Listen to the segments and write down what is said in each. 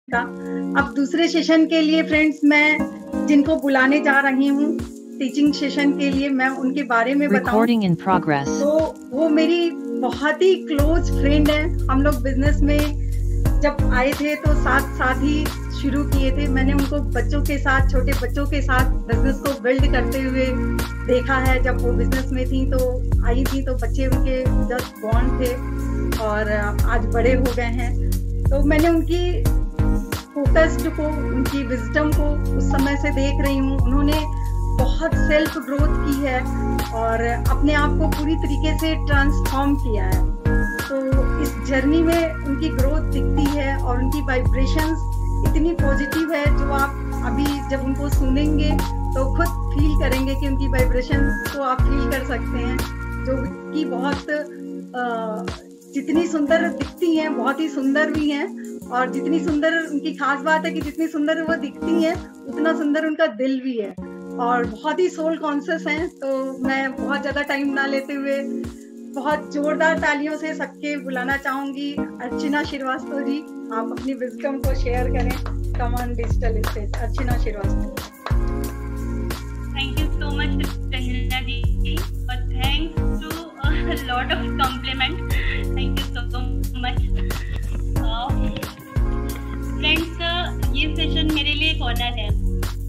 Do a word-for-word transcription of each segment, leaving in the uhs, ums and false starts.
का। अब दूसरे सेशन के लिए फ्रेंड्स मैं जिनको बुलाने जा रही हूँ टीचिंग सेशन के लिए, मैं उनके बारे में बताऊं तो वो मेरी बहुत ही क्लोज फ्रेंड है। हम लोग बिजनेस में जब आए थे तो साथ साथ ही शुरू किए थे। मैंने उनको बच्चों के साथ, छोटे बच्चों के साथ बिजनेस को बिल्ड करते हुए देखा है। जब वो बिजनेस में थी तो आई थी तो बच्चे उनके जस्ट बॉर्न थे और आज बड़े हो गए हैं। तो मैंने उनकी फोकस्ड को, उनकी विजडम को उस समय से देख रही हूँ। उन्होंने बहुत सेल्फ ग्रोथ की है और अपने आप को पूरी तरीके से ट्रांसफॉर्म किया है। तो इस जर्नी में उनकी ग्रोथ दिखती है और उनकी वाइब्रेशंस इतनी पॉजिटिव है जो आप अभी जब उनको सुनेंगे तो खुद फील करेंगे कि उनकी वाइब्रेशन को आप फील कर सकते हैं, जो कि बहुत आ, जितनी सुंदर दिखती हैं बहुत ही सुंदर भी हैं। और जितनी सुंदर उनकी खास बात है कि जितनी सुंदर वो दिखती हैं उतना सुंदर उनका दिल भी है और बहुत ही सोल कॉन्शियस हैं। तो मैं बहुत ज़्यादा टाइम ना लेते हुए बहुत जोरदार तालियों से सबके बुलाना चाहूँगी अर्चना श्रीवास्तव जी। आप अपनी विजडम को शेयर करें। Come on digital stage, Archana Shrivastava. Thank you so much Ranjana ji और thanks to lot of compliment. Thank you so much friends. ये सेशन मेरे लिए एक ऑनर है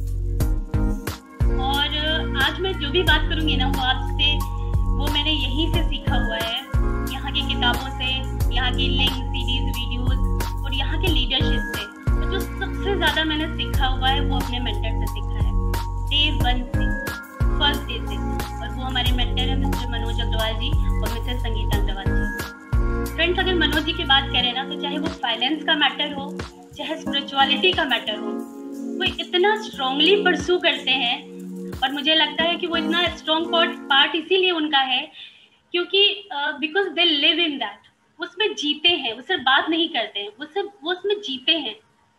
और आज मैं जो भी बात करूंगी ना वो आपसे, वो मैंने यहीं से सीखा हुआ है, यहाँ की किताबों से, यहाँ की लिंक सीरीज वीडियोस और यहाँ के लीडरशिप से। तो जो सबसे ज़्यादा मैंने सीखा हुआ है वो अपने मेंटर से सीखा है, डे वन से, फर्स्ट डे से। और वो हमारे मेंटर है मिस्टर मनोज अग्रवाल जी और मिसेस संगीता अग्रवाल जी। फ्रेंड्स, अगर मनोज जी की बात करें ना तो चाहे वो फाइनेंस का मैटर हो, चाहे स्पिरिचुअलिटी का मैटर हो, वो इतना स्ट्रांगली परस्यू करते हैं। और मुझे लगता है कि वो इतना स्ट्रॉन्ग पार्ट इसीलिए उनका है क्योंकि because they live in that, उसमें जीते हैं, वो सिर्फ बात नहीं करते हैं, वो सिर्फ वो उसमें जीते हैं।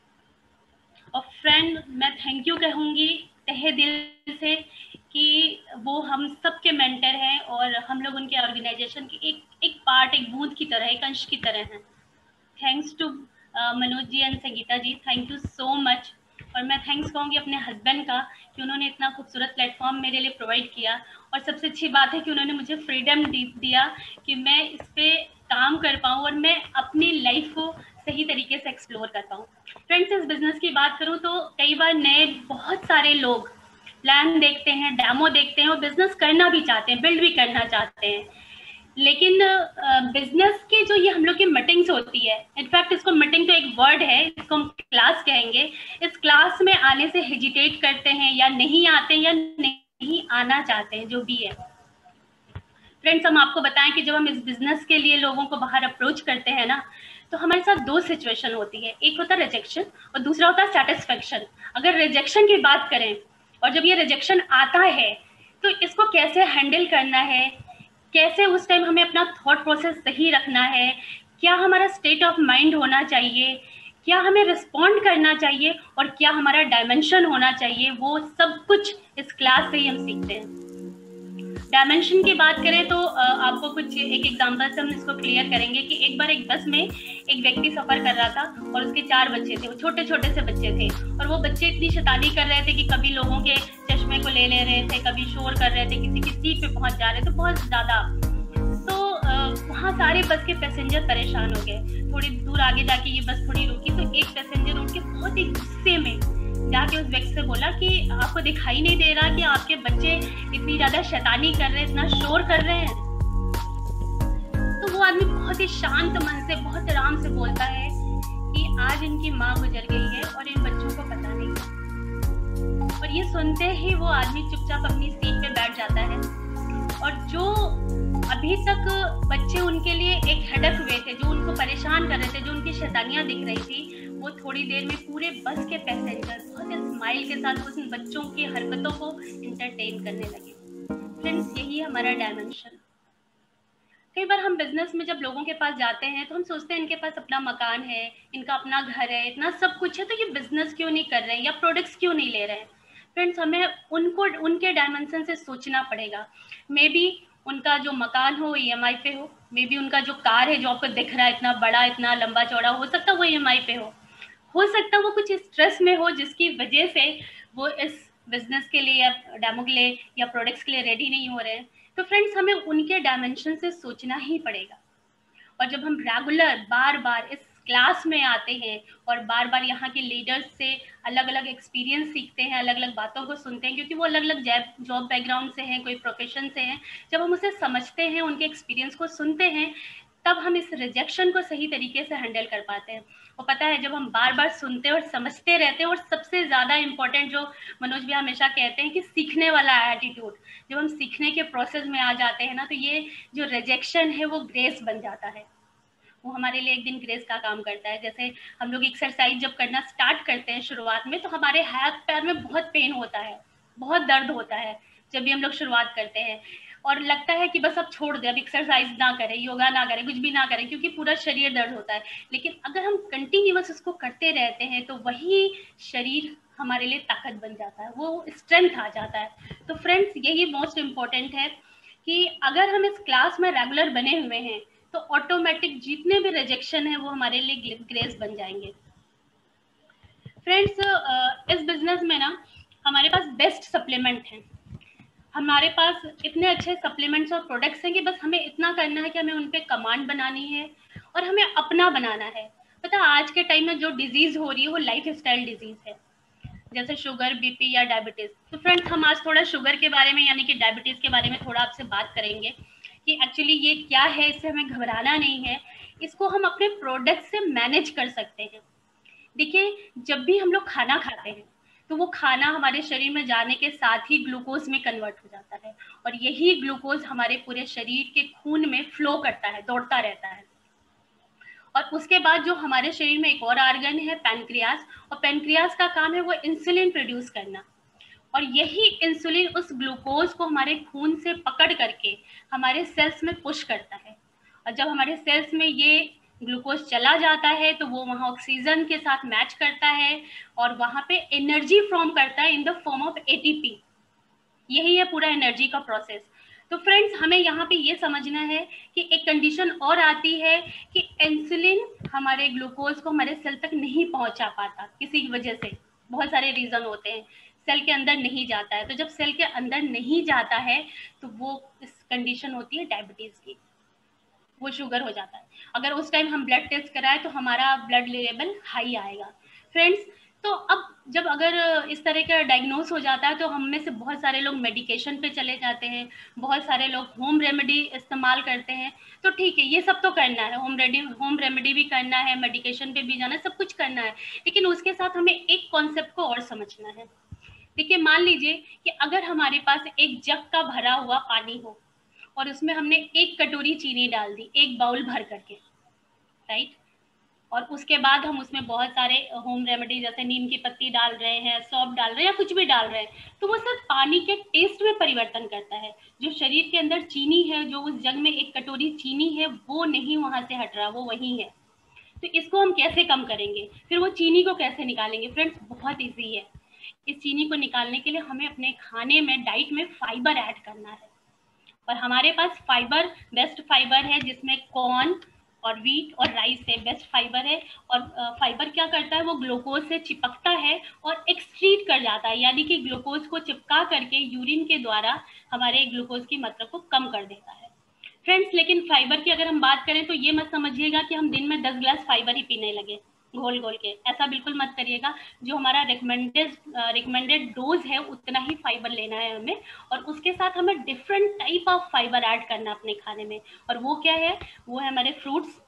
और फ्रेंड, मैं थैंक यू कहूँगी तहे दिल से कि वो हम सबके मेंटर हैं और हम लोग उनके ऑर्गेनाइजेशन की एक एक पार्ट, एक बूंद की तरह, एक अंश की तरह हैं। Thanks to Manoj ji and Sangeeta ji, thank you so much. और मैं थैंक्स कहूँगी अपने हस्बैंड का कि उन्होंने इतना खूबसूरत प्लेटफॉर्म मेरे लिए प्रोवाइड किया। और सबसे अच्छी बात है कि उन्होंने मुझे फ्रीडम दिया कि मैं इस पर काम कर पाऊँ और मैं अपनी लाइफ को सही तरीके से एक्सप्लोर कर पाऊँ। फ्रेंड्स, इस बिज़नेस की बात करूँ तो कई बार नए बहुत सारे लोग प्लान देखते हैं, डेमो देखते हैं और बिज़नेस करना भी चाहते हैं, बिल्ड भी करना चाहते हैं। लेकिन बिजनेस uh, की जो ये हम लोग की मीटिंग्स होती है, इनफैक्ट इसको मीटिंग तो एक वर्ड है, इसको हम क्लास कहेंगे, इस क्लास में आने से हेजिटेट करते हैं या नहीं आते हैं या नहीं आना चाहते हैं, जो भी है। फ्रेंड्स, हम आपको बताएं कि जब हम इस बिजनेस के लिए लोगों को बाहर अप्रोच करते हैं ना तो हमारे साथ दो सिचुएशन होती है, एक होता है रिजेक्शन और दूसरा होता है सेटिस्फेक्शन। अगर रिजेक्शन की बात करें और जब ये रिजेक्शन आता है तो इसको कैसे हैंडल करना है, कैसे उस टाइम हमें अपना थॉट प्रोसेस सही रखना है, क्या हमारा स्टेट ऑफ माइंड होना चाहिए, क्या हमें रिस्पॉन्ड करना चाहिए और क्या हमारा डायमेंशन होना चाहिए, वो सब कुछ इस क्लास से ही हम सीखते हैं। डायमेंशन की बात करें तो आपको कुछ एक एग्जांपल से हम इसको क्लियर करेंगे कि एक बार एक बस में एक व्यक्ति सफ़र कर रहा था और उसके चार बच्चे थे, वो छोटे छोटे से बच्चे थे और वो बच्चे इतनी शैतानी कर रहे थे कि कभी लोगों के चश्मे को ले ले रहे थे, कभी शोर कर रहे थे, किसी की सीट पे पहुंच जा रहे थे बहुत ज़्यादा। तो वहाँ सारे बस के पैसेंजर परेशान हो गए। थोड़ी दूर आगे जाके ये बस थोड़ी रुकी तो एक पैसेंजर उठ के बहुत ही गुस्से में जाके उस व्यक्ति से बोला कि आपको दिखाई नहीं दे रहा कि आपके बच्चे इतनी ज्यादा शैतानी कर रहे हैं, इतना शोर कर रहे हैं। तो वो आदमी बहुत ही शांत मन से, बहुत आराम से बोलता है कि आज इनकी माँ गुजर गई है और इन बच्चों को पता नहीं है। और ये सुनते ही वो आदमी चुपचाप अपनी सीट पे बैठ जाता है। और जो अभी तक बच्चे उनके लिए एक हेडक हुए थे, जो उनको परेशान कर रहे थे, जो उनकी शैतानियां दिख रही थी, वो थोड़ी देर में पूरे बस के पैसेंजर बहुत स्माइल के साथ उन बच्चों की हरकतों को इंटरटेन करने लगे। फ्रेंड्स, यही हमारा डायमेंशन। कई बार हम बिजनेस में जब लोगों के पास जाते हैं तो हम सोचते हैं इनके पास अपना मकान है, इनका अपना घर है, इतना सब कुछ है, तो ये बिजनेस क्यों नहीं कर रहे हैं या प्रोडक्ट्स क्यों नहीं ले रहे हैं। फ्रेंड्स, हमें उनको उनके डायमेंशन से सोचना पड़ेगा। मे बी उनका जो मकान हो ई एम आई पे हो, मे बी उनका जो कार है जो आपको दिख रहा है इतना बड़ा, इतना लंबा चौड़ा, हो सकता है वो ई एम आई पे हो। हो सकता है वो कुछ स्ट्रेस में हो जिसकी वजह से वो इस बिजनेस के लिए या डेमो के लिए या प्रोडक्ट्स के लिए रेडी नहीं हो रहे हैं। तो फ्रेंड्स हमें उनके डायमेंशन से सोचना ही पड़ेगा। और जब हम रेगुलर बार बार इस क्लास में आते हैं और बार बार यहाँ के लीडर्स से अलग अलग एक्सपीरियंस सीखते हैं, अलग अलग बातों को सुनते हैं, क्योंकि वो अलग अलग जॉब बैकग्राउंड से हैं, कोई प्रोफेशन से हैं, जब हम उसे समझते हैं, उनके एक्सपीरियंस को सुनते हैं, तब हम इस रिजेक्शन को सही तरीके से हैंडल कर पाते हैं। और पता है जब हम बार बार सुनते और समझते रहते हैं, और सबसे ज़्यादा इम्पोर्टेंट जो मनोज भी हमेशा कहते हैं कि सीखने वाला एटीट्यूड, जब हम सीखने के प्रोसेस में आ जाते हैं ना, तो ये जो रिजेक्शन है वो ग्रेस बन जाता है। वो हमारे लिए एक दिन ग्रेस का काम करता है। जैसे हम लोग एक्सरसाइज जब करना स्टार्ट करते हैं शुरुआत में, तो हमारे हाथ पैर में बहुत पेन होता है, बहुत दर्द होता है जब भी हम लोग शुरुआत करते हैं, और लगता है कि बस अब छोड़ दे, अब एक्सरसाइज ना करें, योगा ना करें, कुछ भी ना करें, क्योंकि पूरा शरीर दर्द होता है। लेकिन अगर हम कंटिन्यूअस उसको करते रहते हैं तो वही शरीर हमारे लिए ताकत बन जाता है, वो स्ट्रेंथ आ जाता है। तो फ्रेंड्स यही मोस्ट इम्पोर्टेंट है कि अगर हम इस क्लास में रेगुलर बने हुए हैं तो ऑटोमेटिक जितने भी रिजेक्शन है वो हमारे लिए ग्रेस बन जाएंगे। फ्रेंड्स इस बिजनेस में ना हमारे पास बेस्ट सप्लीमेंट हैं, हमारे पास इतने अच्छे सप्लीमेंट्स और प्रोडक्ट्स हैं कि बस हमें इतना करना है कि हमें उन पे कमांड बनानी है और हमें अपना बनाना है। पता आज के टाइम में जो डिजीज हो रही है वो लाइफ स्टाइल डिजीज है, जैसे शुगर, बीपी या डायबिटीज। तो फ्रेंड्स हम आज थोड़ा शुगर के बारे में यानी कि डायबिटीज के बारे में थोड़ा आपसे बात करेंगे कि एक्चुअली ये क्या है, इससे हमें घबराना नहीं है, इसको हम अपने प्रोडक्ट से मैनेज कर सकते हैं। देखिए जब भी हम लोग खाना खाते हैं तो वो खाना हमारे शरीर में जाने के साथ ही ग्लूकोज में कन्वर्ट हो जाता है, और यही ग्लूकोज हमारे पूरे शरीर के खून में फ्लो करता है, दौड़ता रहता है। और उसके बाद जो हमारे शरीर में एक और ऑर्गन है पैनक्रियास, और पैनक्रियास का काम है वो इंसुलिन प्रोड्यूस करना, और यही इंसुलिन उस ग्लूकोज को हमारे खून से पकड़ करके हमारे सेल्स में पुश करता है। और जब हमारे सेल्स में ये ग्लूकोज चला जाता है तो वो वहाँ ऑक्सीजन के साथ मैच करता है और वहाँ पे एनर्जी फॉर्म करता है in the form of ATP. यही है पूरा एनर्जी का प्रोसेस। तो फ्रेंड्स हमें यहाँ पे ये समझना है कि एक कंडीशन और आती है कि इंसुलिन हमारे ग्लूकोज को हमारे सेल तक नहीं पहुंचा पाता, किसी वजह से, बहुत सारे रीजन होते हैं, सेल के अंदर नहीं जाता है। तो जब सेल के अंदर नहीं जाता है तो वो इस कंडीशन होती है डायबिटीज की, वो शुगर हो जाता है। अगर उस टाइम हम ब्लड टेस्ट कराएं तो हमारा ब्लड लेवल हाई आएगा। फ्रेंड्स तो अब जब अगर इस तरह का डायग्नोस हो जाता है तो हम में से बहुत सारे लोग मेडिकेशन पे चले जाते हैं, बहुत सारे लोग होम रेमेडी इस्तेमाल करते हैं। तो ठीक है, ये सब तो करना है, होम रेडी होम रेमेडी भी करना है, मेडिकेशन पे भी जाना है, सब कुछ करना है, लेकिन उसके साथ हमें एक कॉन्सेप्ट को और समझना है। देखिए मान लीजिए कि अगर हमारे पास एक जग का भरा हुआ पानी हो और उसमें हमने एक कटोरी चीनी डाल दी, एक बाउल भर करके, राइट, और उसके बाद हम उसमें बहुत सारे होम रेमेडी जैसे नीम की पत्ती डाल रहे हैं, सौंफ डाल रहे हैं या कुछ भी डाल रहे हैं, तो वो सिर्फ पानी के टेस्ट में परिवर्तन करता है। जो शरीर के अंदर चीनी है, जो उस जग में एक कटोरी चीनी है, वो नहीं वहां से हट रहा, वो वही है। तो इसको हम कैसे कम करेंगे, फिर वो चीनी को कैसे निकालेंगे? फ्रेंड्स बहुत ईजी है। इस चीनी को निकालने के लिए हमें अपने खाने में, डाइट में फाइबर ऐड करना है, और हमारे पास फाइबर बेस्ट फाइबर है जिसमें कॉर्न और व्हीट और राइस है, बेस्ट फाइबर है। और फाइबर क्या करता है, वो ग्लूकोज से चिपकता है और एक्सक्रीट कर जाता है, यानी कि ग्लूकोज को चिपका करके यूरिन के द्वारा हमारे ग्लूकोज की मात्रा को कम कर देता है। फ्रेंड्स लेकिन फाइबर की अगर हम बात करें तो ये मत समझिएगा कि हम दिन में दस ग्लास फाइबर ही पीने लगे घोल घोल के, ऐसा बिल्कुल मत करिएगा। जो हमारा रिकमेंडेड रिकमेंडेड डोज है उतना ही फाइबर लेना है हमें, और उसके साथ हमें different type of fibre add करना अपने खाने में। और वो क्या है, वो है हमारे फ्रूट्स,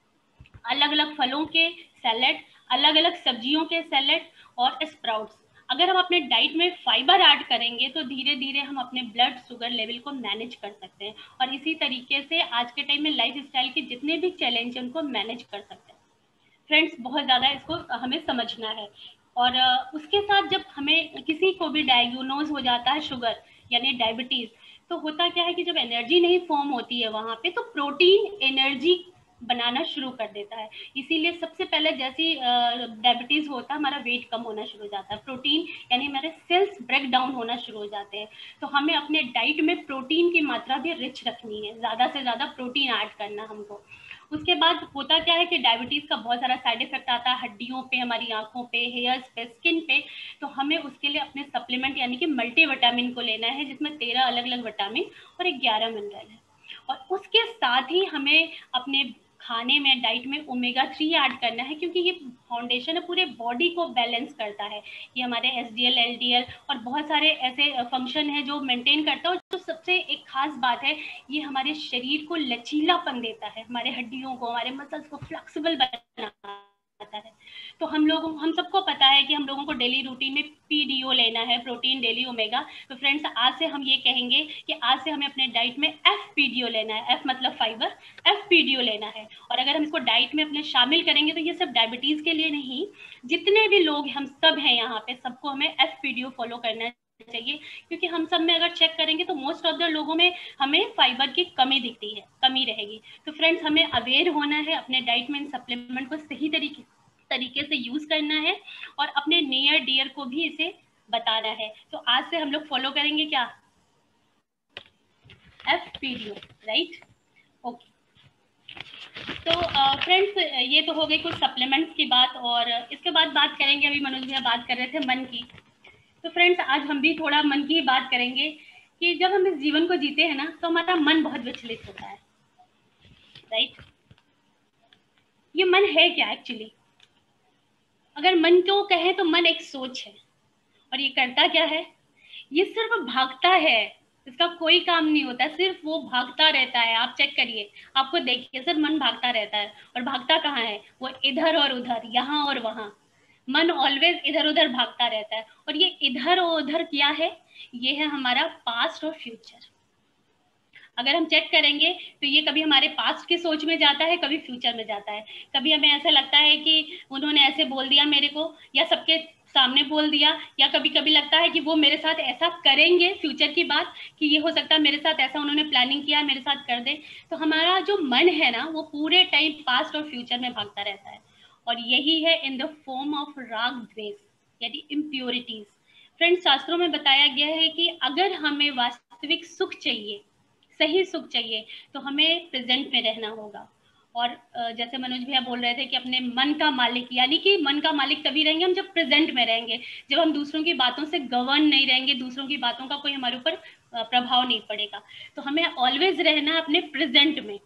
अलग अलग फलों के सैलेड, अलग अलग सब्जियों के सैलेड और स्प्राउट्स। अगर हम अपने डाइट में फाइबर ऐड करेंगे तो धीरे धीरे हम अपने ब्लड शुगर लेवल को मैनेज कर सकते हैं, और इसी तरीके से आज के टाइम में लाइफ स्टाइल के जितने भी चैलेंज हैं उनको मैनेज कर सकते हैं। फ्रेंड्स बहुत ज़्यादा इसको हमें समझना है। और उसके साथ जब हमें किसी को भी डायग्नोज हो जाता है शुगर यानी डायबिटीज़, तो होता क्या है कि जब एनर्जी नहीं फॉर्म होती है वहाँ पे, तो प्रोटीन एनर्जी बनाना शुरू कर देता है। इसीलिए सबसे पहले जैसी डायबिटीज़ होता है हमारा वेट कम होना शुरू हो जाता है, प्रोटीन यानी हमारे सेल्स ब्रेक डाउन होना शुरू हो जाते हैं। तो हमें अपने डाइट में प्रोटीन की मात्रा भी रिच रखनी है, ज़्यादा से ज़्यादा प्रोटीन ऐड करना हमको। उसके बाद होता क्या है कि डायबिटीज़ का बहुत सारा साइड इफेक्ट आता है हड्डियों पे, हमारी आंखों पे, हेयर्स पे, स्किन पे। तो हमें उसके लिए अपने सप्लीमेंट यानी कि मल्टी विटामिन को लेना है, जिसमें तेरह अलग अलग विटामिन और ग्यारह मिनरल है। और उसके साथ ही हमें अपने खाने में, डाइट में ओमेगा थ्री ऐड करना है, क्योंकि ये फाउंडेशन है, पूरे बॉडी को बैलेंस करता है। ये हमारे S D L, L D L और बहुत सारे ऐसे फंक्शन है जो मेंटेन करता है। और जो सबसे एक खास बात है, ये हमारे शरीर को लचीलापन देता है, हमारे हड्डियों को, हमारे मसल्स को फ्लेक्सिबल बनाता है। तो हम लोगों हम सबको पता है कि हम लोगों को डेली रूटीन में पी डी ओ लेना है, प्रोटीन डेली ओमेगा। तो फ्रेंड्स, आज से हम ये कहेंगे कि आज से हमें अपने डाइट में एफ पी डी ओ लेना है। एफ मतलब fibre, F P D O लेना है। और अगर हम इसको डाइट में अपने शामिल करेंगे तो ये सब डायबिटीज के लिए नहीं, जितने भी लोग हम सब हैं यहाँ पे, सबको हमें F P D O follow करना चाहिए। क्योंकि हम सब में अगर चेक करेंगे तो मोस्ट ऑफ द लोगों में हमें फाइबर की कमी दिखती है, कमी रहेगी। तो फ्रेंड्स, हमें अवेयर होना है, अपने डाइट में इन सप्लीमेंट को सही तरीके तरीके से यूज करना है और अपने नियर डियर को भी इसे बताना है। तो आज से हम लोग फॉलो करेंगे क्या, F P D O, right? Okay. तो फ्रेंड्स, uh, ये तो हो गई कुछ सप्लीमेंट्स की बात। और इसके बाद बात करेंगे, अभी मनोज भैया बात कर रहे थे मन की। तो फ्रेंड्स, आज हम भी थोड़ा मन की बात करेंगे कि जब हम इस जीवन को जीते हैं ना, तो हमारा मन बहुत विचलित होता है, राइट? ये मन है क्या एक्चुअली? अगर मन को कहे तो मन एक सोच है। और ये करता क्या है? ये सिर्फ भागता है, इसका कोई काम नहीं होता, सिर्फ वो भागता रहता है। आप चेक करिए, आपको देखिए, सिर्फ मन भागता रहता है। और भागता कहाँ है? वो इधर और उधर, यहाँ और वहां। मन ऑलवेज इधर उधर भागता रहता है। और ये इधर और उधर क्या है? ये है हमारा पास्ट और फ्यूचर। अगर हम चेक करेंगे तो ये कभी हमारे पास्ट की सोच में जाता है, कभी फ्यूचर में जाता है। कभी हमें ऐसा लगता है कि उन्होंने ऐसे बोल दिया मेरे को, या सबके सामने बोल दिया, या कभी कभी लगता है कि वो मेरे साथ ऐसा करेंगे, फ्यूचर की बात, कि ये हो सकता है मेरे साथ ऐसा उन्होंने प्लानिंग किया मेरे साथ कर दे। तो हमारा जो मन है ना, वो पूरे टाइम पास्ट और फ्यूचर में भागता रहता है। और यही है इन द फॉर्म ऑफ राग द्वेष, यानी इम्प्योरिटीज। फ्रेंड्स, शास्त्रों में बताया गया है कि अगर हमें वास्तविक सुख चाहिए, सही सुख चाहिए, तो हमें प्रेजेंट में रहना होगा। और जैसे मनोज भैया बोल रहे थे कि अपने मन का मालिक, यानी कि मन का मालिक तभी रहेंगे हम जब प्रेजेंट में रहेंगे, जब हम दूसरों की बातों से गवर्न नहीं रहेंगे, दूसरों की बातों का कोई हमारे ऊपर प्रभाव नहीं पड़ेगा। तो हमें ऑलवेज रहना अपने प्रेजेंट में।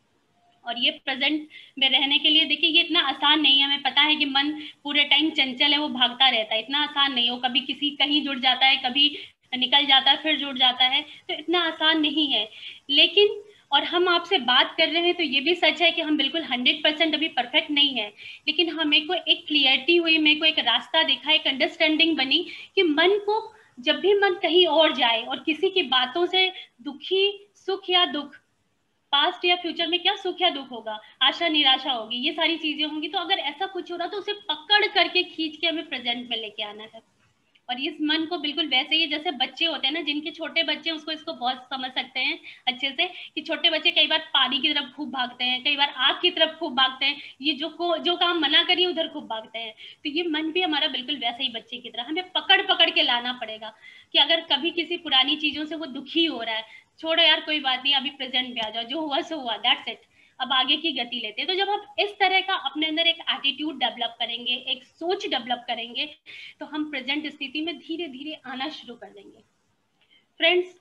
और ये प्रेजेंट में रहने के लिए देखिए, ये इतना आसान नहीं है। हमें पता है कि मन पूरे टाइम चंचल है, वो भागता रहता है, इतना आसान नहीं है। वो कभी किसी कहीं जुड़ जाता है, कभी निकल जाता है, फिर जुड़ जाता है, तो इतना आसान नहीं है। लेकिन और हम आपसे बात कर रहे हैं तो ये भी सच है कि हम बिल्कुल हंड्रेड परसेंट अभी परफेक्ट नहीं है। लेकिन हमें को एक क्लियरिटी हुई, मेरे को एक रास्ता दिखा, एक अंडरस्टैंडिंग बनी कि मन को जब भी मन कहीं और जाए और किसी की बातों से दुखी, सुख या दुख, पास्ट या फ्यूचर में क्या सुख या दुख होगा, आशा निराशा होगी, ये सारी चीजें होंगी। तो अगर ऐसा कुछ हो रहा तो उसे पकड़ करके खींच के हमें प्रेजेंट में लेके आना है। और इस मन को बिल्कुल वैसे ही जैसे बच्चे होते हैं ना, जिनके छोटे बच्चे, उसको इसको बहुत समझ सकते हैं अच्छे से, कि छोटे बच्चे कई बार पानी की तरफ खूब भागते हैं, कई बार आग की तरफ खूब भागते हैं, ये जो को जो काम मना करिए उधर खूब भागते हैं। तो ये मन भी हमारा बिल्कुल वैसे ही बच्चे की तरह, हमें पकड़ पकड़ के लाना पड़ेगा कि अगर कभी किसी पुरानी चीजों से वो दुखी हो रहा है, छोड़ो यार कोई बात नहीं, अभी प्रेजेंट में आ जाओ, जो हुआ सो हुआ, दैट्स इट, अब आगे की गति लेते हैं। तो जब हम इस तरह का अपने अंदर एक एटीट्यूड डेवलप करेंगे, एक सोच डेवलप करेंगे, तो हम प्रेजेंट स्थिति में धीरे धीरे आना शुरू कर देंगे। फ्रेंड्स,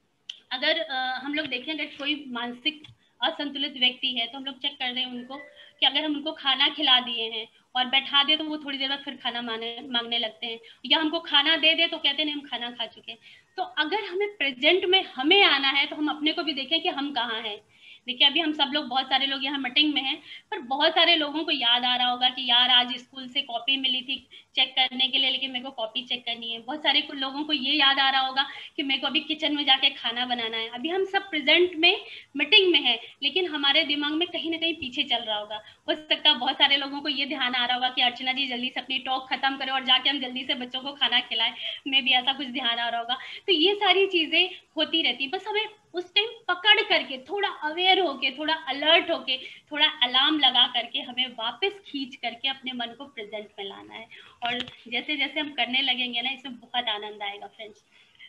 अगर आ, हम लोग देखें, अगर कोई मानसिक असंतुलित व्यक्ति है तो हम लोग चेक कर रहे हैं उनको कि अगर हम उनको खाना खिला दिए हैं और बैठा दे तो वो थोड़ी देर बाद फिर खाना मांगने मांगने लगते हैं, या हमको खाना दे दे तो कहते हैं हम खाना खा चुके हैं। तो अगर हमें प्रेजेंट में हमें आना है तो हम अपने को भी देखें कि हम कहाँ हैं। देखिए, अभी हम सब लोग, बहुत सारे लोग यहाँ मीटिंग में हैं, पर बहुत सारे लोगों को याद आ रहा होगा कि यार आज स्कूल से कॉपी मिली थी चेक करने के लिए, लेकिन मेरे को कॉपी चेक करनी है। बहुत सारे लोगों को ये याद आ रहा होगा कि मेरे को अभी किचन में जाके खाना बनाना है। अभी हम सब प्रेजेंट में मीटिंग में है, लेकिन हमारे दिमाग में कहीं ना कहीं पीछे चल रहा होगा। हो सकता है बहुत सारे लोगों को ये ध्यान आ रहा होगा कि अर्चना जी जल्दी से अपनी टॉक खत्म करें और जाके हम जल्दी से बच्चों को खाना खिलाएं, में भी ऐसा कुछ ध्यान आ रहा होगा। तो ये सारी चीजें होती रहती, बस हमें उस टाइम पकड़ करके, थोड़ा अवेयर होके, थोड़ा अलर्ट होके, थोड़ा अलार्म लगा करके हमें वापस खींच करके अपने मन को प्रेजेंट में लाना है। और जैसे जैसे हम करने लगेंगे ना, इसमें बहुत आनंद आएगा। फ्रेंड्स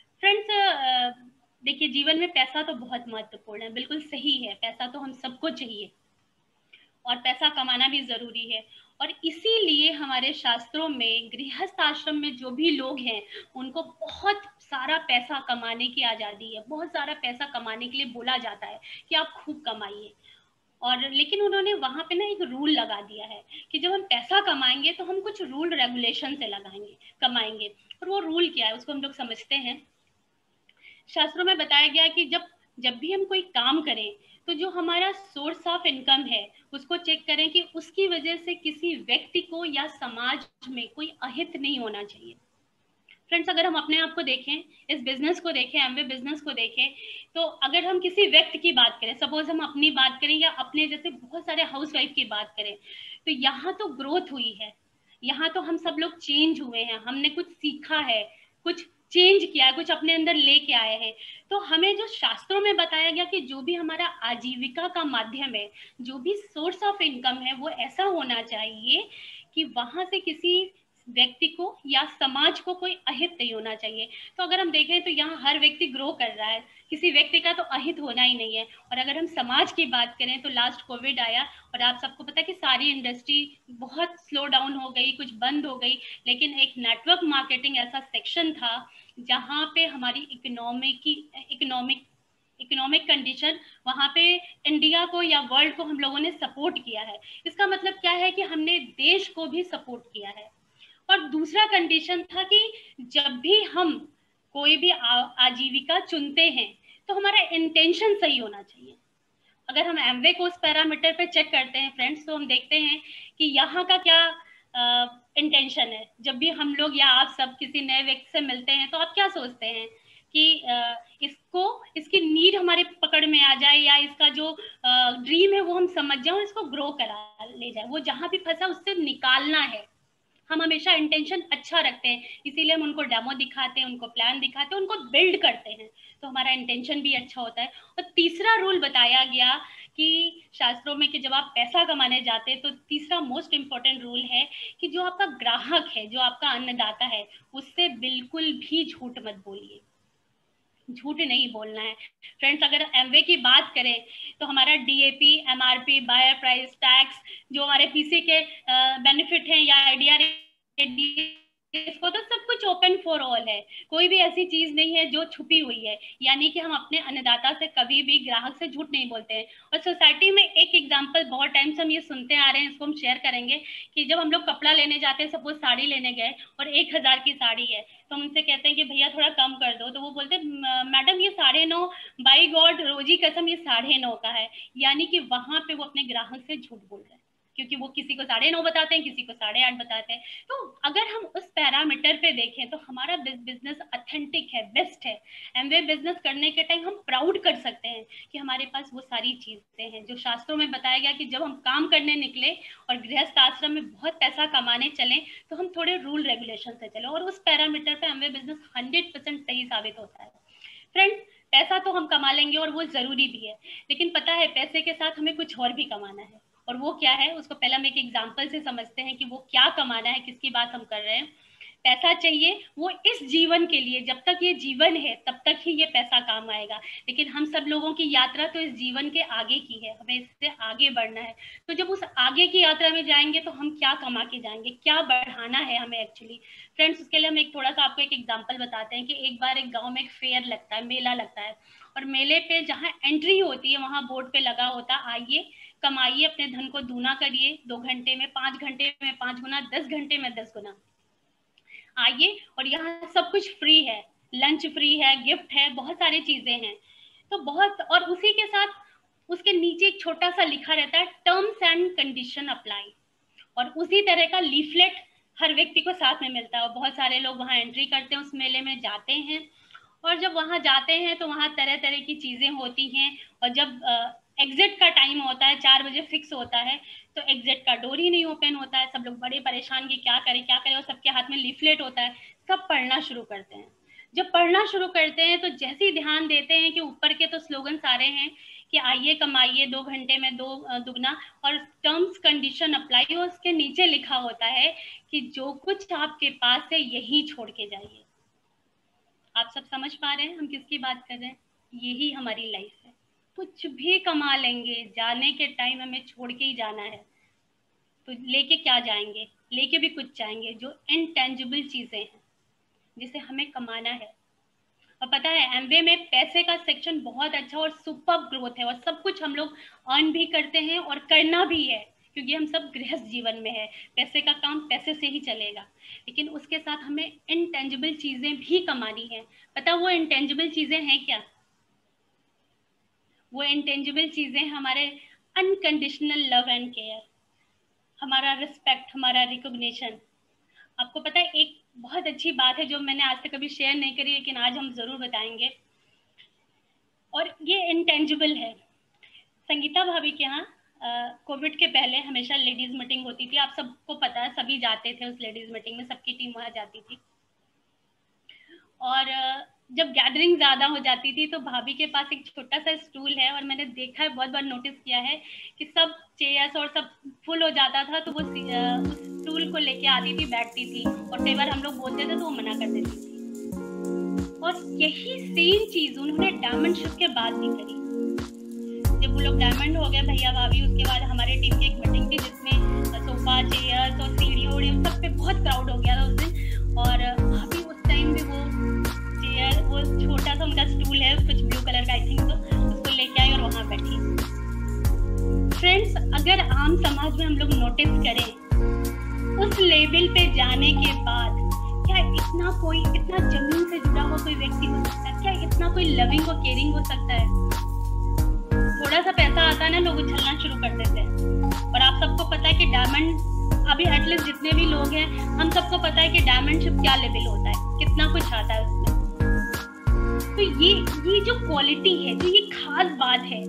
फ्रेंड्स देखिए, जीवन में पैसा तो बहुत महत्वपूर्ण है, बिल्कुल सही है, पैसा तो हम सबको चाहिए। और पैसा कमाना भी जरूरी है। और इसीलिए हमारे शास्त्रों में गृहस्थ आश्रम में जो भी लोग हैं उनको बहुत सारा पैसा कमाने की आज़ादी है, बहुत सारा पैसा कमाने के लिए बोला जाता है कि आप खूब कमाइए। और लेकिन उन्होंने वहां पे ना एक रूल लगा दिया है कि जब हम पैसा कमाएंगे तो हम कुछ रूल रेगुलेशन से लगाएंगे कमाएंगे। और वो रूल क्या है उसको हम लोग समझते हैं। शास्त्रों में बताया गया कि जब जब भी हम कोई काम करें तो जो हमारा सोर्स ऑफ इनकम है उसको चेक करें कि उसकी वजह से किसी व्यक्ति को या समाज में कोई अहित नहीं होना चाहिए। फ्रेंड्स, अगर हम अपने आप को देखें, इस बिजनेस को देखें, एमवे बिजनेस को देखें, तो अगर हम किसी व्यक्ति की बात करें, सपोज हम अपनी बात करें या अपने जैसे बहुत सारे हाउसवाइफ की बात करें, तो यहाँ तो ग्रोथ हुई है, यहाँ तो हम सब लोग चेंज हुए हैं, हमने कुछ सीखा है, कुछ चेंज किया है, कुछ अपने अंदर लेके आए हैं। तो हमें जो शास्त्रों में बताया गया कि जो भी हमारा आजीविका का माध्यम है, जो भी सोर्स ऑफ इनकम है, वो ऐसा होना चाहिए कि वहां से किसी व्यक्ति को या समाज को कोई अहित नहीं होना चाहिए। तो अगर हम देखें तो यहाँ हर व्यक्ति ग्रो कर रहा है, किसी व्यक्ति का तो अहित होना ही नहीं है। और अगर हम समाज की बात करें तो लास्ट कोविड आया और आप सबको पता है कि सारी इंडस्ट्री बहुत स्लो डाउन हो गई, कुछ बंद हो गई, लेकिन एक नेटवर्क मार्केटिंग ऐसा सेक्शन था जहाँ पे हमारी इकोनॉमिक की इकोनॉमिक इकोनॉमिक कंडीशन, वहाँ पे इंडिया को या वर्ल्ड को हम लोगों ने सपोर्ट किया है। इसका मतलब क्या है कि हमने देश को भी सपोर्ट किया है। और दूसरा कंडीशन था कि जब भी हम कोई भी आजीविका चुनते हैं तो हमारा इंटेंशन सही होना चाहिए। अगर हम एमवे को उस पैरामीटर पे चेक करते हैं फ्रेंड्स, तो हम देखते हैं कि यहाँ का क्या इंटेंशन है। जब भी हम लोग या आप सब किसी नए व्यक्ति से मिलते हैं तो आप क्या सोचते हैं कि uh, इसको इसकी नीड हमारे पकड़ में आ जाए या इसका जो ड्रीम uh, है वो हम समझ जाए और इसको ग्रो करा ले जाए, वो जहाँ भी फंसा उससे निकालना है। हम हमेशा इंटेंशन अच्छा रखते हैं, इसीलिए हम उनको डेमो दिखाते हैं, उनको प्लान दिखाते हैं, उनको बिल्ड करते हैं, तो हमारा इंटेंशन भी अच्छा होता है। और तीसरा रूल बताया गया कि शास्त्रों में कि जब आप पैसा कमाने जाते हैं तो तीसरा मोस्ट इम्पोर्टेंट रूल है कि जो आपका ग्राहक है, जो आपका अन्नदाता है, उससे बिल्कुल भी झूठ मत बोलिए, झूठ नहीं बोलना है। फ्रेंड्स, अगर एमवे की बात करें तो हमारा DAP, MRP, buyer price, tax, जो हमारे पीसी के बेनिफिट हैं या आईडीआर, इसको तो सब कुछ ओपन फॉर ऑल है, कोई भी ऐसी चीज नहीं है जो छुपी हुई है। यानी कि हम अपने अन्नदाता से कभी भी, ग्राहक से झूठ नहीं बोलते हैं। और सोसाइटी में एक एग्जांपल बहुत टाइम से हम ये सुनते आ रहे हैं, इसको हम शेयर करेंगे कि जब हम लोग कपड़ा लेने जाते हैं, सपोज साड़ी लेने गए और एक हजार की साड़ी है, तो हम उनसे कहते हैं कि भैया थोड़ा कम कर दो, तो वो बोलते हैं मैडम ये साढ़े नौ, बाई गॉड रोजी कसम ये साढ़े नौ का है। यानी कि वहां पे वो अपने ग्राहक से झूठ बोल रहे हैं, क्योंकि वो किसी को साढ़े नौ बताते हैं, किसी को साढ़े आठ बताते हैं। तो अगर हम उस पैरामीटर पे देखें तो हमारा बिजनेस ऑथेंटिक है, बेस्ट है। एमवे बिजनेस करने के टाइम हम प्राउड कर सकते हैं कि हमारे पास वो सारी चीजें हैं जो शास्त्रों में बताया गया कि जब हम काम करने निकले और गृहस्थ आश्रम में बहुत पैसा कमाने चले तो हम थोड़े रूल रेगुलेशन से चले, और उस पैरामीटर पे एमवे बिजनेस हंड्रेड परसेंट सही साबित होता है। फ्रेंड्स, पैसा तो हम कमा लेंगे और वो जरूरी भी है, लेकिन पता है पैसे के साथ हमें कुछ और भी कमाना है। और वो क्या है उसको पहले हम एक एग्जाम्पल से समझते हैं कि वो क्या कमाना है, किसकी बात हम कर रहे हैं। पैसा चाहिए वो इस जीवन के लिए, जब तक ये जीवन है तब तक ही ये पैसा काम आएगा, लेकिन हम सब लोगों की यात्रा तो इस जीवन के आगे की है, हमें इससे आगे बढ़ना है। तो जब उस आगे की यात्रा में जाएंगे तो हम क्या कमा के जाएंगे, क्या बढ़ाना है हमें एक्चुअली। फ्रेंड्स, उसके लिए हम एक थोड़ा सा आपको एक एग्जाम्पल बताते हैं कि एक बार एक गाँव में एक फेयर लगता है, मेला लगता है, और मेले पे जहाँ एंट्री होती है वहाँ बोर्ड पे लगा होता है, आइए कमाइए, अपने धन को दूना करिए, दो घंटे में पांच घंटे में पांच गुना, दस घंटे में दस गुना, आइए और यहाँ सब कुछ फ्री है, लंच फ्री है, गिफ्ट है, बहुत सारी चीजें हैं। तो बहुत, और उसी के साथ उसके नीचे एक छोटा सा लिखा रहता है टर्म्स एंड कंडीशन अप्लाई, और उसी तरह का लीफलेट हर व्यक्ति को साथ में मिलता है। और बहुत सारे लोग वहाँ एंट्री करते हैं, उस मेले में जाते हैं, और जब वहाँ जाते हैं तो वहाँ तरह तरह की चीजें होती हैं। और जब एग्जिट का टाइम होता है, चार बजे फिक्स होता है, तो एग्जिट का डोर ही नहीं ओपन होता है। सब लोग बड़े परेशान कि क्या करें क्या करें, और सबके हाथ में लीफलेट होता है, सब पढ़ना शुरू करते हैं। जब पढ़ना शुरू करते हैं तो जैसे ही ध्यान देते हैं कि ऊपर के तो स्लोगन सारे हैं कि आइए कमाइए, दो घंटे में दो दुगना, और टर्म्स कंडीशन अप्लाई, और उसके नीचे लिखा होता है कि जो कुछ आपके पास है यही छोड़ के जाइए। आप सब समझ पा रहे हैं हम किसकी बात कर रहे हैं? यही हमारी लाइफ है। कुछ भी कमा लेंगे, जाने के टाइम हमें छोड़ के ही जाना है। तो लेके क्या जाएंगे? लेके भी कुछ जाएंगे जो इनटेंजिबल चीजें हैं जिसे हमें कमाना है। और पता है एमवे में पैसे का सेक्शन बहुत अच्छा और सुपर ग्रोथ है, और सब कुछ हम लोग अर्न भी करते हैं और करना भी है, क्योंकि हम सब गृहस्थ जीवन में है। पैसे का काम पैसे से ही चलेगा, लेकिन उसके साथ हमें इनटेंजिबल चीजें भी कमानी है। पता वो इनटेंजिबल चीजें हैं क्या? वो इनटेंजिबल चीजें हमारे अनकंडीशनल लव एंड केयर, हमारा रिस्पेक्ट, हमारा रिकॉग्निशन। आपको पता है एक बहुत अच्छी बात है जो मैंने आज तक कभी शेयर नहीं करी, लेकिन आज हम जरूर बताएंगे, और ये इंटेंजिबल है। संगीता भाभी के यहाँ कोविड के पहले हमेशा लेडीज मीटिंग होती थी, आप सबको पता है, सभी जाते थे उस लेडीज मीटिंग में, सबकी टीम वहाँ जाती थी। और जब गैदरिंग ज्यादा हो जाती थी तो भाभी के पास एक छोटा सा स्टूल है, और मैंने देखा है, बहुत बार नोटिस किया है कि सब चेयर्स और सब फुल हो जाता था तो वो उस स्टूल को लेके आती थी, बैठती थी, और कई बार हम लोग बोलते थे तो वो मना कर देती थी। और यही सेम चीज उन्होंने डायमंड शिप के बाद भी करी। जब वो लोग डायमंड हो गए भैया भाभी, उसके बाद हमारे टीम की एक मीटिंग थी जिसमें सोफा, चेयर्स और सीढ़ियों सब पे बहुत क्राउड हो गया था उस दिन। और भाभी उस टाइम भी वो चेयर, वो छोटा सा उनका स्टूल है कुछ ब्लू कलर का आई थिंक, तो उसको लेके आई और वहां बैठी। फ्रेंड्स, अगर आम समाज में हम लोग नोटिस करें, उस लेवल पे जाने के बाद क्या इतना कोई, इतना जमीन से जुड़ा हुआ कोई व्यक्ति हो सकता है? क्या इतना कोई लविंग और केयरिंग हो सकता है? थोड़ा सा पैसा आता है ना, लोग उछलना शुरू कर देते हैं। और आप सबको पता है कि डायमंड, अभी एटलीस्ट जितने भी लोग हैं, हम सबको पता है कि डायमंड शिप क्या लेवल होता है, कितना कुछ आता है उसमें। तो ये ये जो क्वालिटी है, जो ये खास बात है,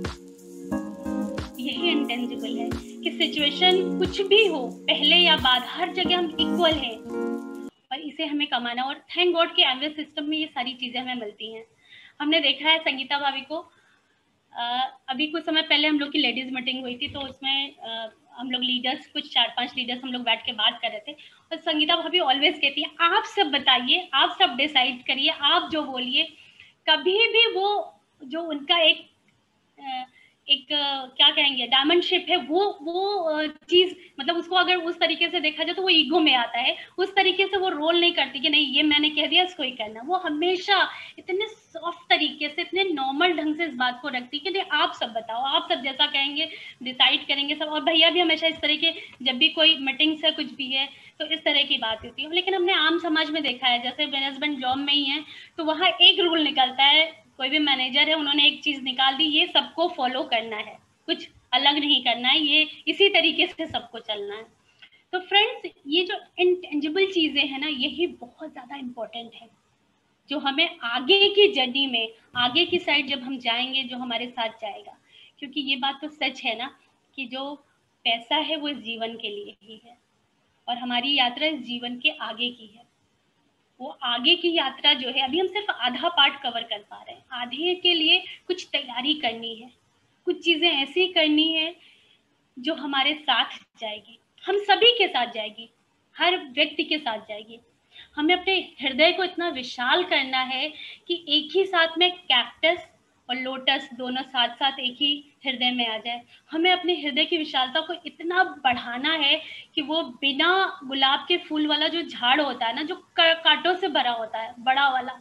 यही इंटेंजिबल है कि सिचुएशन कुछ भी हो, पहले या बाद, हर जगह हम इक्वल हैं, और इसे हमें कमाना। और थैंक गॉड के एमवे सिस्टम में ये सारी चीजें हमें मिलती हैं। हमने देखा है संगीता भाभी को, Uh, अभी कुछ समय पहले हम लोग की लेडीज मीटिंग हुई थी, तो उसमें uh, हम लोग लीडर्स, कुछ चार पांच लीडर्स हम लोग बैठ के बात कर रहे थे, और संगीता भाभी ऑलवेज कहती है आप सब बताइए, आप सब डिसाइड करिए, आप जो बोलिए। कभी भी वो जो उनका एक uh, एक uh, क्या कहेंगे डायमंड शिप है, वो वो चीज, मतलब उसको अगर उस तरीके से देखा जाए तो वो ईगो में आता है, उस तरीके से वो रोल नहीं करती कि नहीं ये मैंने कह दिया इसको ही करना। वो हमेशा इतने सॉफ्ट तरीके से, इतने नॉर्मल ढंग से इस बात को रखती कि नहीं आप सब बताओ, आप सब जैसा कहेंगे डिसाइड करेंगे सब। और भैया भी हमेशा इस तरह के, जब भी कोई मीटिंग्स है कुछ भी है तो इस तरह की बात होती है। लेकिन हमने आम समाज में देखा है, जैसे मेरे हस्बैंड जॉब में ही है, तो वहाँ एक रूल निकलता है, कोई भी मैनेजर है, उन्होंने एक चीज निकाल दी, ये सबको फॉलो करना है, कुछ अलग नहीं करना है, ये इसी तरीके से सबको चलना है। तो फ्रेंड्स, ये जो इंटेंजिबल चीजें हैं ना, यही बहुत ज्यादा इम्पोर्टेंट है, जो हमें आगे की जर्नी में, आगे की साइड जब हम जाएंगे, जो हमारे साथ जाएगा। क्योंकि ये बात तो सच है ना कि जो पैसा है वो इस जीवन के लिए ही है, और हमारी यात्रा इस जीवन के आगे की है। वो आगे की यात्रा जो है, अभी हम सिर्फ आधा पार्ट कवर कर पा रहे हैं, आधे के लिए कुछ तैयारी करनी है, कुछ चीजें ऐसी करनी है जो हमारे साथ जाएगी, हम सभी के साथ जाएगी, हर व्यक्ति के साथ जाएगी। हमें अपने हृदय को इतना विशाल करना है कि एक ही साथ में कैक्टस और लोटस दोनों साथ साथ एक ही हृदय में आ जाए। हमें अपने हृदय की विशालता को इतना बढ़ाना है कि वो बिना गुलाब के फूल वाला जो झाड़ होता है ना, जो कांटों से भरा होता है बड़ा वाला,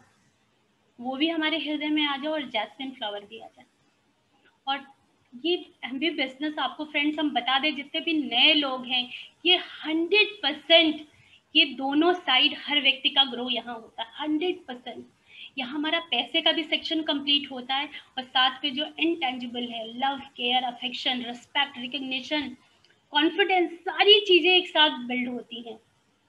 वो भी हमारे हृदय में आ जाए, और जैस्मिन फ्लावर भी आ जाए। और ये एमबी बिजनेस, आपको फ्रेंड्स हम बता दें, जितने भी नए लोग हैं, ये हंड्रेड परसेंट ये दोनों साइड हर व्यक्ति का ग्रो यहाँ होता है, हंड्रेड परसेंट। यहाँ हमारा पैसे का भी सेक्शन कंप्लीट होता है, और साथ में जो इनटेंजिबल है, love, care, affection, respect, recognition, confidence, सारी चीजें एक साथ बिल्ड होती हैं।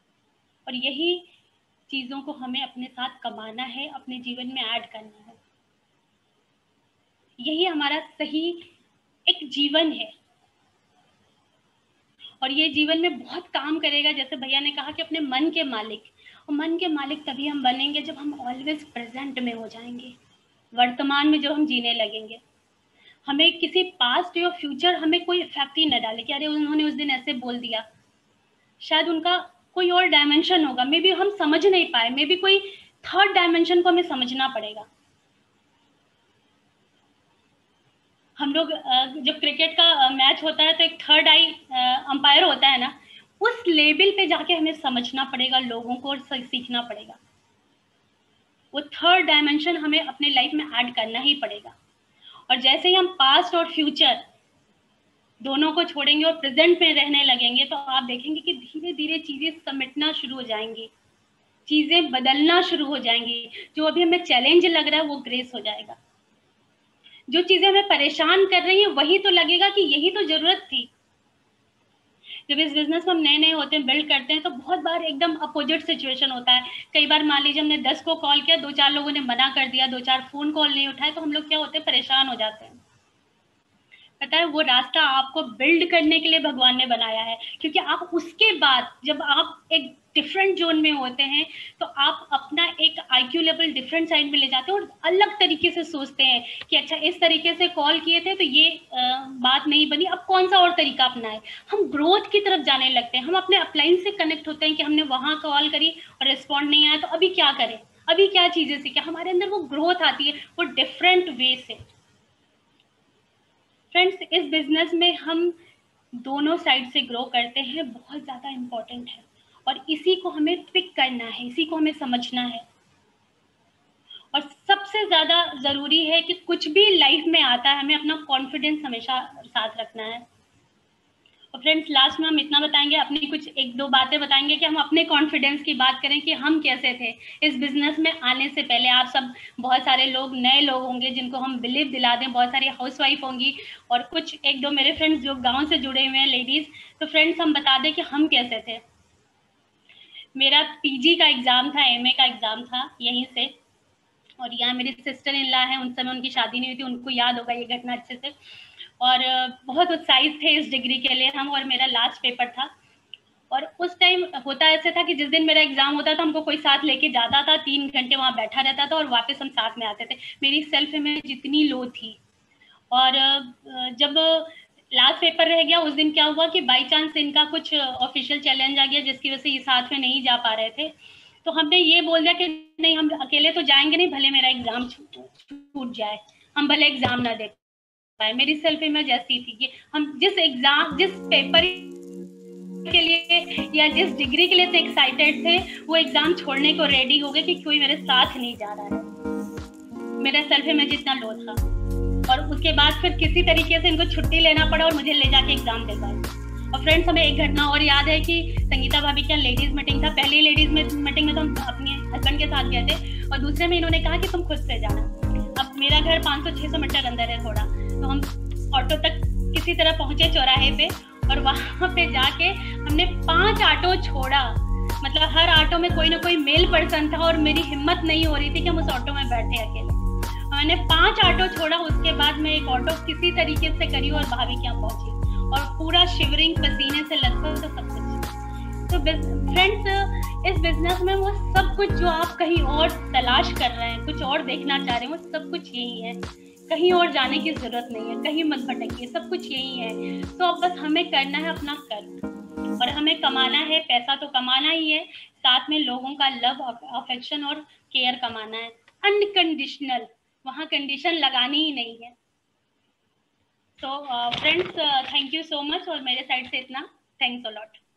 और यही चीजों को हमें अपने साथ कमाना है, अपने जीवन में ऐड करना है। यही हमारा सही एक जीवन है, और ये जीवन में बहुत काम करेगा। जैसे भैया ने कहा कि अपने मन के मालिक, और मन के मालिक तभी हम बनेंगे जब हम ऑलवेज प्रेजेंट में हो जाएंगे, वर्तमान में जब हम जीने लगेंगे। हमें किसी पास्ट या फ्यूचर हमें कोई इफेक्ट ही न डाले कि अरे उन्होंने उस दिन ऐसे बोल दिया, शायद उनका कोई और डायमेंशन होगा, मे बी हम समझ नहीं पाए, मे बी कोई थर्ड डायमेंशन को हमें समझना पड़ेगा। हम लोग जब क्रिकेट का मैच होता है तो एक थर्ड आई अंपायर होता है ना, उस लेवल पे जाके हमें समझना पड़ेगा लोगों को और सीखना पड़ेगा। वो थर्ड डायमेंशन हमें अपने लाइफ में ऐड करना ही पड़ेगा। और जैसे ही हम पास्ट और फ्यूचर दोनों को छोड़ेंगे और प्रेजेंट में रहने लगेंगे तो आप देखेंगे कि धीरे धीरे चीजें समेटना शुरू हो जाएंगी, चीजें बदलना शुरू हो जाएंगी। जो अभी हमें चैलेंज लग रहा है वो ग्रेस हो जाएगा। जो चीजें हमें परेशान कर रही हैं वही तो लगेगा कि यही तो जरूरत थी। जब इस बिजनेस में हम नए नए होते हैं, बिल्ड करते हैं, तो बहुत बार एकदम अपोजिट सिचुएशन होता है। कई बार मान लीजिए हमने दस को कॉल किया, दो चार लोगों ने मना कर दिया, दो चार फोन कॉल नहीं उठाए, तो हम लोग क्या होते हैं, परेशान हो जाते हैं। पता है, वो रास्ता आपको बिल्ड करने के लिए भगवान ने बनाया है, क्योंकि आप उसके बाद जब आप एक डिफरेंट जोन में होते हैं तो आप अपना एक आईक्यू लेवल डिफरेंट साइड में ले जाते हैं और अलग तरीके से सोचते हैं कि अच्छा इस तरीके से कॉल किए थे तो ये आ, बात नहीं बनी, अब कौन सा और तरीका अपनाएं। हम ग्रोथ की तरफ जाने लगते हैं। हम अपने अपलाइन से कनेक्ट होते हैं कि हमने वहां कॉल करी और रिस्पॉन्ड नहीं आया तो अभी क्या करें, अभी क्या चीजें सीखें। हमारे अंदर वो ग्रोथ आती है, वो डिफरेंट वे से। फ्रेंड्स, इस बिजनेस में हम दोनों साइड से ग्रो करते हैं, बहुत ज़्यादा इम्पोर्टेंट है और इसी को हमें पिक करना है, इसी को हमें समझना है। और सबसे ज़्यादा ज़रूरी है कि कुछ भी लाइफ में आता है हमें अपना कॉन्फिडेंस हमेशा साथ रखना है। और फ्रेंड्स, लास्ट में हम इतना बताएंगे, अपनी कुछ एक दो बातें बताएंगे कि हम अपने कॉन्फिडेंस की बात करें कि हम कैसे थे इस बिजनेस में आने से पहले। आप सब बहुत सारे लोग नए लोग होंगे जिनको हम बिलीव दिला दें, बहुत सारी हाउसवाइफ होंगी और कुछ एक दो मेरे फ्रेंड्स जो गांव से जुड़े हुए हैं लेडीज। तो फ्रेंड्स, हम बता दें कि हम कैसे थे। मेरा पीजी का एग्जाम था, एमए का एग्जाम था यहीं से, और यहाँ मेरी सिस्टर इन लॉ है, उन समय उनकी शादी नहीं हुई थी, उनको याद होगा ये घटना अच्छे से। और बहुत उत्साहित थे इस डिग्री के लिए हम, और मेरा लास्ट पेपर था। और उस टाइम होता ऐसे था कि जिस दिन मेरा एग्जाम होता था हमको कोई साथ लेके जाता था, तीन घंटे वहाँ बैठा रहता था और वापस हम साथ में आते थे। मेरी सेल्फ इमेज इतनी लो थी। और जब लास्ट पेपर रह गया उस दिन क्या हुआ कि बाई चांस इनका कुछ ऑफिशियल चैलेंज आ गया जिसकी वजह से ये साथ में नहीं जा पा रहे थे। तो हमने ये बोल दिया कि नहीं, हम अकेले तो जाएंगे नहीं, भले मेरा एग्जाम छूट जाए, हम भले एग्जाम ना दे पाए। मेरी सेल्फ इमेज ऐसी थी कि हम जिस एग्जाम जिस पेपर के लिए या जिस डिग्री के लिए से एक्साइटेड थे वो एग्जाम छोड़ने को रेडी हो गए कि कोई मेरे साथ नहीं जा रहा है। मेरा सेल्फ इमेज इतना लो था। और उसके बाद फिर किसी तरीके से इनको छुट्टी लेना पड़ा और मुझे ले जाके एग्जाम दिलवाया। और फ्रेंड्स, हमें एक घटना और याद है कि संगीता भाभी का लेडीज मीटिंग था। पहली लेडीज मीटिंग में तो हम अपने हस्बैंड के साथ गए थे और दूसरे में इन्होंने कहा कि तुम खुद से जाना। अब मेरा घर पाँच सौ छह सौ मीटर अंदर है थोड़ा, तो हम ऑटो तक किसी तरह पहुंचे चौराहे पे और वहां पे जाके हमने पांच ऑटो छोड़ा। मतलब हर ऑटो में कोई ना कोई मेल पर्सन था और मेरी हिम्मत नहीं हो रही थी कि हम उस ऑटो में बैठे अकेले। मैंने पांच ऑटो छोड़ा, उसके बाद मैं एक ऑटो किसी तरीके से करी और भाभी के यहाँ पहुंची और पूरा शिवरिंग पसीने से लथपथ, तो सब कुछ। तो फ्रेंड्स, इस बिजनेस में वो सब कुछ जो आप कहीं और तलाश कर रहे हैं, कुछ और देखना चाह रहे हैं, वो सब कुछ यही है। कहीं और जाने की जरूरत नहीं है, कहीं मत भटकिए, सब कुछ यही है। तो अब बस हमें करना है अपना कर्म और हमें कमाना है। पैसा तो कमाना ही है, साथ में लोगों का लव, अफेक्शन और केयर कमाना है, अनकंडीशनल। वहाँ कंडीशन लगानी ही नहीं है। तो friends, thank you so much और मेरे साइड से इतना। Thanks a lot.